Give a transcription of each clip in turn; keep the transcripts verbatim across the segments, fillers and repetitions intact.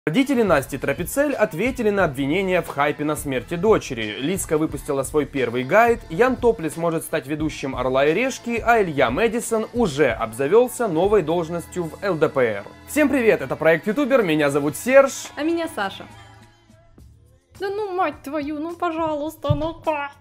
Родители Насти Тропицель ответили на обвинения в хайпе на смерти дочери. Лизка выпустила свой первый гайд, Ян Топлес может стать ведущим «Орла и решки», а Илья Мэдисон уже обзавелся новой должностью в эл дэ пэ эр. Всем привет, это проект Ютубер, меня зовут Серж. А меня Саша. Да ну, мать твою, ну пожалуйста, ну как?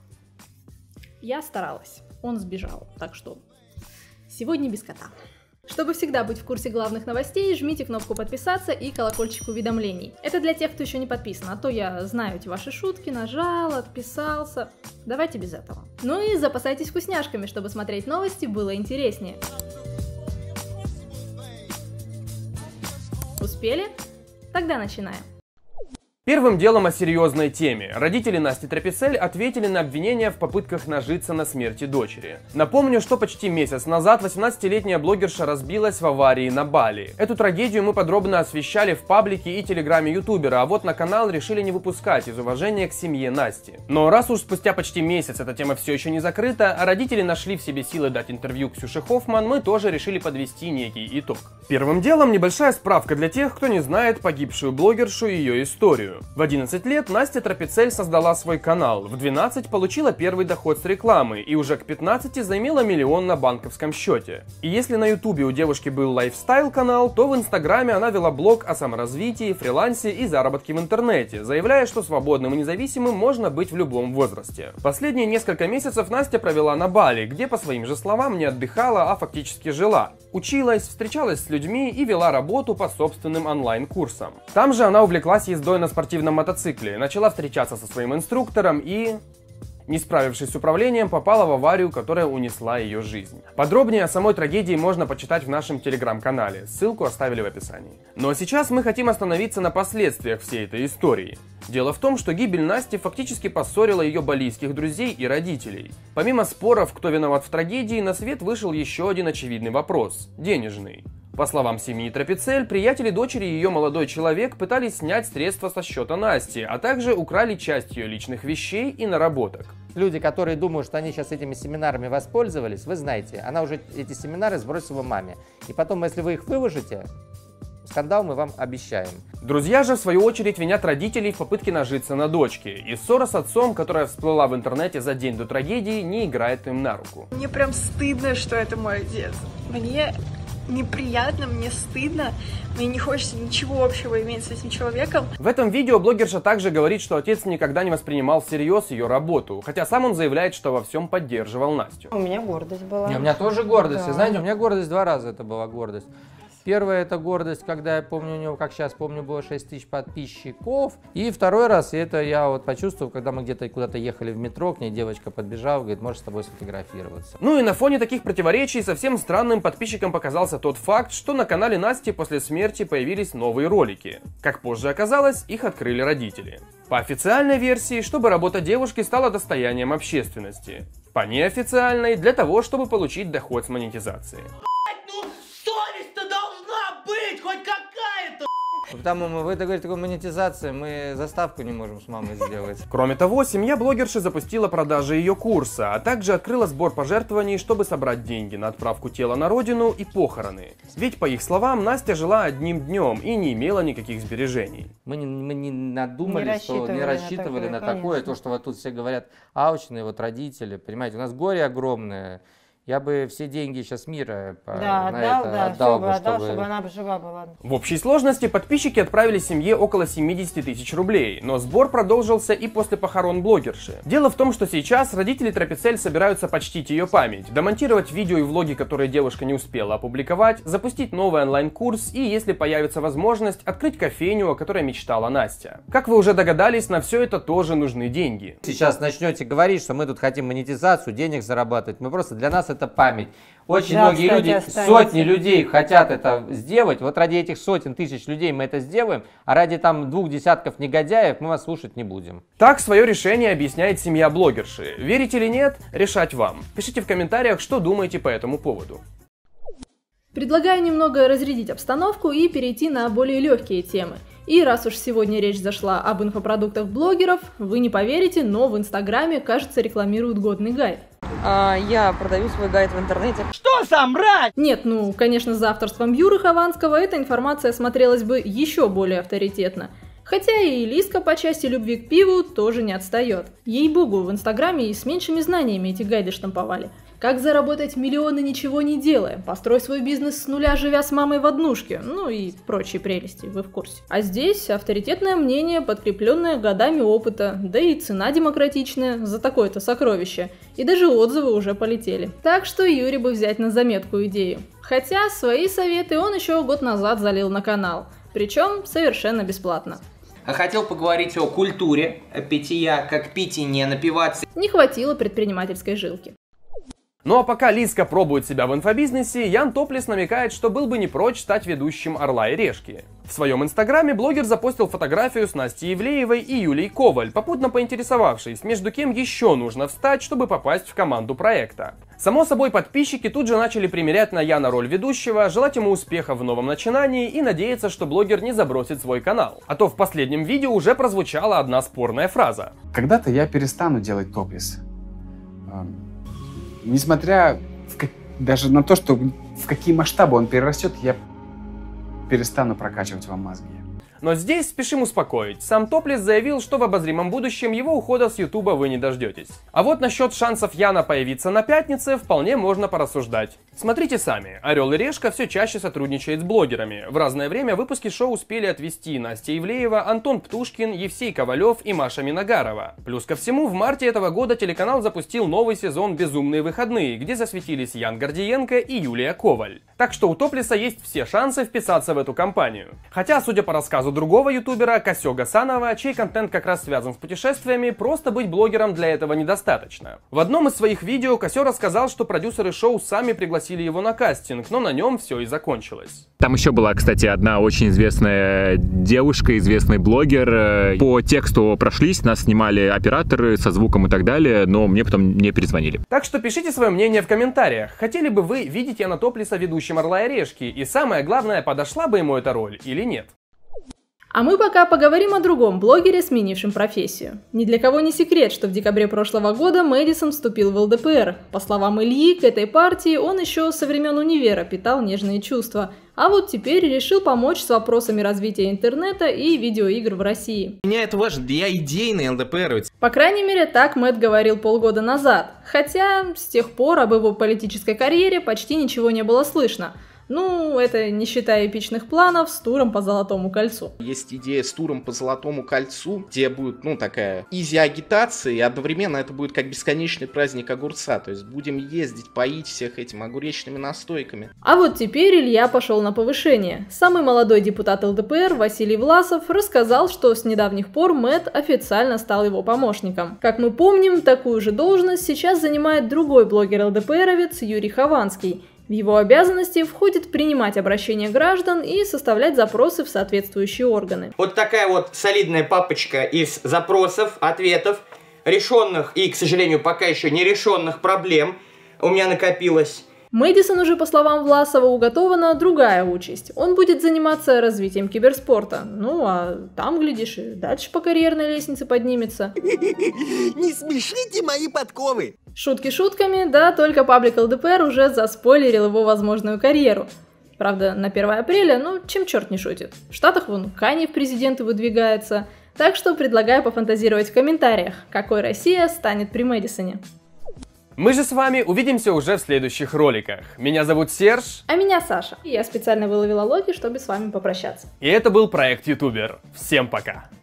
Я старалась, он сбежал, так что сегодня без кота. Чтобы всегда быть в курсе главных новостей, жмите кнопку подписаться и колокольчик уведомлений. Это для тех, кто еще не подписан, а то я знаю эти ваши шутки, нажал, отписался. Давайте без этого. Ну и запасайтесь вкусняшками, чтобы смотреть новости было интереснее. Успели? Тогда начинаем. Первым делом о серьезной теме. Родители Насти Тропицель ответили на обвинения в попытках нажиться на смерти дочери. Напомню, что почти месяц назад восемнадцатилетняя блогерша разбилась в аварии на Бали. Эту трагедию мы подробно освещали в паблике и телеграме ютубера, а вот на канал решили не выпускать из уважения к семье Насти. Но раз уж спустя почти месяц эта тема все еще не закрыта, а родители нашли в себе силы дать интервью Ксюше Хоффман, мы тоже решили подвести некий итог. Первым делом небольшая справка для тех, кто не знает погибшую блогершу и ее историю. В одиннадцать лет Настя Тропицель создала свой канал, в двенадцать получила первый доход с рекламы и уже к пятнадцати заимела миллион на банковском счете. И если на ютубе у девушки был лайфстайл канал, то в инстаграме она вела блог о саморазвитии, фрилансе и заработке в интернете, заявляя, что свободным и независимым можно быть в любом возрасте. Последние несколько месяцев Настя провела на Бали, где, по своим же словам, не отдыхала, а фактически жила. Училась, встречалась с людьми и вела работу по собственным онлайн-курсам. Там же она увлеклась ездой на спортивном мотоцикле, начала встречаться со своим инструктором и, не справившись с управлением, попала в аварию, которая унесла ее жизнь. Подробнее о самой трагедии можно почитать в нашем телеграм-канале, ссылку оставили в описании. Но сейчас мы хотим остановиться на последствиях всей этой истории. Дело в том, что гибель Насти фактически поссорила ее близких друзей и родителей. Помимо споров, кто виноват в трагедии, на свет вышел еще один очевидный вопрос – денежный. По словам семьи Тропицель, приятели дочери и ее молодой человек пытались снять средства со счета Насти, а также украли часть ее личных вещей и наработок. Люди, которые думают, что они сейчас этими семинарами воспользовались, вы знаете, она уже эти семинары сбросила маме. И потом, если вы их выложите, скандал мы вам обещаем. Друзья же, в свою очередь, винят родителей в попытке нажиться на дочке. И ссора с отцом, которая всплыла в интернете за день до трагедии, не играет им на руку. Мне прям стыдно, что это мой отец. Мне неприятно, мне стыдно, мне не хочется ничего общего иметь с этим человеком. В этом видео блогерша также говорит, что отец никогда не воспринимал всерьез ее работу, хотя сам он заявляет, что во всем поддерживал Настю. У меня гордость была. Не, у меня тоже гордость. Да. Знаете, у меня гордость два раза это была гордость. Первая это гордость, когда я помню, у него, как сейчас помню, было шесть тысяч подписчиков. И второй раз это я вот почувствовал, когда мы где-то куда-то ехали в метро, к ней девочка подбежала, говорит, можешь с тобой сфотографироваться. Ну и на фоне таких противоречий совсем странным подписчикам показался тот факт, что на канале Насти после смерти появились новые ролики. Как позже оказалось, их открыли родители. По официальной версии, чтобы работа девушки стала достоянием общественности. По неофициальной, для того, чтобы получить доход с монетизации. Потому мы, вы это говорите, такой монетизация, мы заставку не можем с мамой сделать. Кроме того, семья блогерши запустила продажи ее курса, а также открыла сбор пожертвований, чтобы собрать деньги на отправку тела на родину и похороны. Ведь, по их словам, Настя жила одним днем и не имела никаких сбережений. Мы не, мы не надумали, Не что не рассчитывали рассчитывали на на такое, такое, то, что вот тут все говорят, алчные вот родители, понимаете, у нас горе огромное. Я бы все деньги сейчас мира по, Да, на отдал, это да, отдал, чтобы, бы, отдал, чтобы... чтобы она жива была. В общей сложности подписчики отправили семье около семидесяти тысяч рублей, но сбор продолжился и после похорон блогерши. Дело в том, что сейчас родители Тропицель собираются почтить ее память, домонтировать видео и влоги, которые девушка не успела опубликовать, запустить новый онлайн-курс и, если появится возможность, открыть кофейню, о которой мечтала Настя. Как вы уже догадались, на все это тоже нужны деньги. Сейчас начнете говорить, что мы тут хотим монетизацию, денег зарабатывать, мы просто, для нас это память. Очень Да, многие кстати, люди, останется. сотни людей хотят это сделать. Вот ради этих сотен тысяч людей мы это сделаем, а ради там двух десятков негодяев мы вас слушать не будем. Так свое решение объясняет семья блогерши. Верите или нет, решать вам. Пишите в комментариях, что думаете по этому поводу. Предлагаю немного разрядить обстановку и перейти на более легкие темы. И раз уж сегодня речь зашла об инфопродуктах блогеров, вы не поверите, но в Инстаграме, кажется, рекламируют годный гайд. А, я продаю свой гайд в интернете. Что сам брать? Нет, ну, конечно, за авторством Юры Хованского эта информация смотрелась бы еще более авторитетно. Хотя и Лизка по части любви к пиву тоже не отстает. Ей-богу, в Инстаграме и с меньшими знаниями эти гайды штамповали. Как заработать миллионы, ничего не делая, построй свой бизнес с нуля, живя с мамой в однушке, ну и прочие прелести, вы в курсе. А здесь авторитетное мнение, подкрепленное годами опыта, да и цена демократичная за такое-то сокровище. И даже отзывы уже полетели. Так что Юре бы взять на заметку идею. Хотя свои советы он еще год назад залил на канал, причем совершенно бесплатно. А хотел поговорить о культуре питья, как пить и не напиваться. Не хватило предпринимательской жилки. Ну а пока Лизка пробует себя в инфобизнесе, Ян Топлес намекает, что был бы не прочь стать ведущим «Орла и решки». В своем инстаграме блогер запостил фотографию с Настей Ивлеевой и Юлией Коваль, попутно поинтересовавшись, между кем еще нужно встать, чтобы попасть в команду проекта. Само собой, подписчики тут же начали примерять на Яна роль ведущего, желать ему успеха в новом начинании и надеяться, что блогер не забросит свой канал. А то в последнем видео уже прозвучала одна спорная фраза. Когда-то я перестану делать топлес. Несмотря в как... даже на то, что в какие масштабы он перерастет, я перестану прокачивать вам мозги. Но здесь спешим успокоить. Сам Топлес заявил, что в обозримом будущем его ухода с Ютуба вы не дождетесь. А вот насчет шансов Яна появиться на пятнице вполне можно порассуждать. Смотрите сами, Орел и Решка все чаще сотрудничает с блогерами. В разное время выпуски шоу успели отвести Настя Ивлеева, Антон Птушкин, Евсей Ковалев и Маша Миногарова. Плюс ко всему, в марте этого года телеканал запустил новый сезон «Безумные выходные», где засветились Ян Гордиенко и Юлия Коваль. Так что у Топлеса есть все шансы вписаться в эту компанию. Хотя, судя по рассказу другого ютубера, Косё Гасанова, чей контент как раз связан с путешествиями, просто быть блогером для этого недостаточно. В одном из своих видео Косё рассказал, что продюсеры шоу сами пригласили его на кастинг, но на нем все и закончилось. Там еще была, кстати, одна очень известная девушка, известный блогер. По тексту прошлись, нас снимали операторы со звуком и так далее, но мне потом не перезвонили. Так что пишите свое мнение в комментариях. Хотели бы вы видеть Яна Топлеса ведущим «Орла и решки»? И самое главное, подошла бы ему эта роль или нет? А мы пока поговорим о другом блогере, сменившем профессию. Ни для кого не секрет, что в декабре прошлого года Мэдисон вступил в эл дэ пэ эр. По словам Ильи, к этой партии он еще со времен универа питал нежные чувства. А вот теперь решил помочь с вопросами развития интернета и видеоигр в России. Меня это важно, я идейный эл дэ пэ эровец. По крайней мере, так Мэтт говорил полгода назад. Хотя с тех пор об его политической карьере почти ничего не было слышно. Ну, это не считая эпичных планов с туром по Золотому кольцу. Есть идея с туром по Золотому кольцу, где будет, ну, такая изи-агитация, и одновременно это будет как бесконечный праздник огурца. То есть будем ездить, поить всех этим огуречными настойками. А вот теперь Илья пошел на повышение. Самый молодой депутат эл дэ пэ эр Василий Власов рассказал, что с недавних пор Мэтт официально стал его помощником. Как мы помним, такую же должность сейчас занимает другой блогер эл дэ пэ эровец Юрий Хованский. В его обязанности входит принимать обращения граждан и составлять запросы в соответствующие органы. Вот такая вот солидная папочка из запросов, ответов, решенных и, к сожалению, пока еще не решенных проблем у меня накопилось. Мэдисону же, по словам Власова, уготована другая участь. Он будет заниматься развитием киберспорта. Ну, а там, глядишь, и дальше по карьерной лестнице поднимется. Не смешите мои подковы! Шутки шутками, да, только паблик эл дэ пэ эр уже заспойлерил его возможную карьеру. Правда, на первое апреля, ну, чем черт не шутит. В Штатах вон Канье в президенты выдвигается. Так что предлагаю пофантазировать в комментариях, какой Россия станет при Мэдисоне. Мы же с вами увидимся уже в следующих роликах. Меня зовут Серж. А меня Саша. И я специально выловила Локи, чтобы с вами попрощаться. И это был проект Ютубер. Всем пока.